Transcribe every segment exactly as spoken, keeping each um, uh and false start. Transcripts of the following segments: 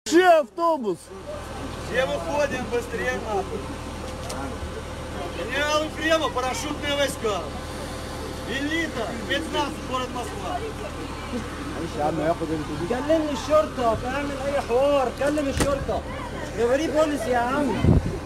Все автобус! Все выходим быстрее нахуй. Генерал Ефремов, парашютные войска. Элита, спецназ, город Москва. كلمني الشرطة، اعمل أي حوار، كلم الشرطة. غريب بوليس يا عم.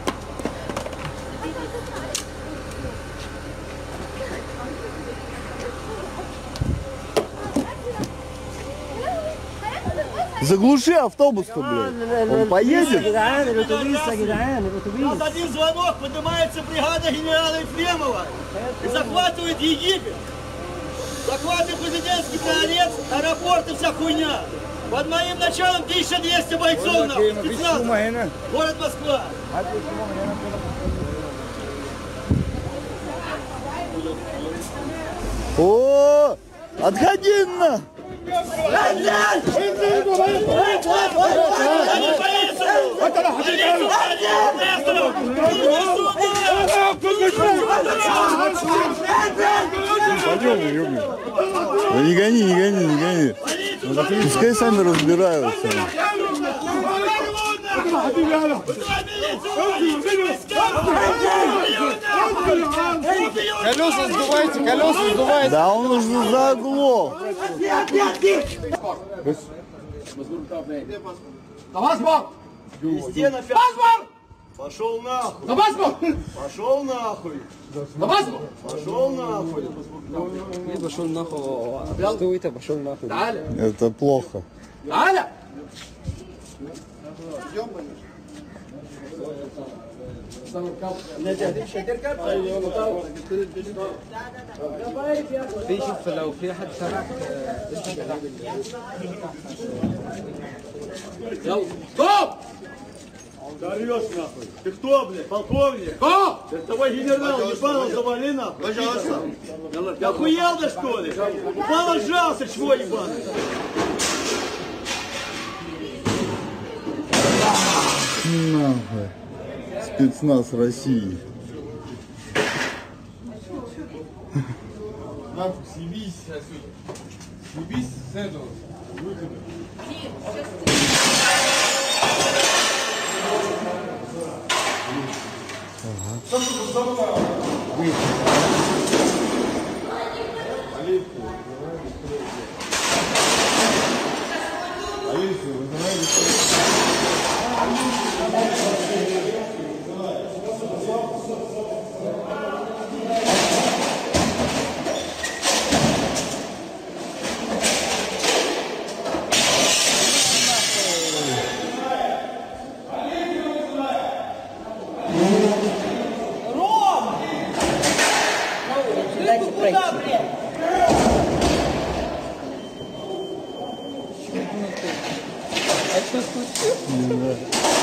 Заглуши автобус-то, блядь. Он поедет? جدعان الأتوبيس يا جدعان الأتوبيس. Вот один звонок, поднимается бригада генерала Ефремова и захватывает Египет. Захватывает президентский дворец, аэропорт и вся хуйня. Под моим началом тысяча двести бойцов, нахуй, спецназа. Город Москва. О, отходи на! Пойдем, ёбни. Да не гони, не гони, не гони. Пускай сами разбираются. Колеса сдувайте, колеса сдувайте. Да он уже заглох. Везде на пять. Пошел нахуй. Пошел нахуй. Пошел нахуй. пошел нахуй. Что это пошел нахуй? Это плохо. في شوف لو في حد سمعك Дарешь нахуй. Ты кто, блядь, полковник? Кто? Ты тобой генерал ебало завали нахуй. Пожалуйста. Ты охуел да что ли? Упал сжался, чего ебаный? Нахуй. Спецназ России. Нахуй, съебись отсюда. Съебись с этого выхода. Алису, Это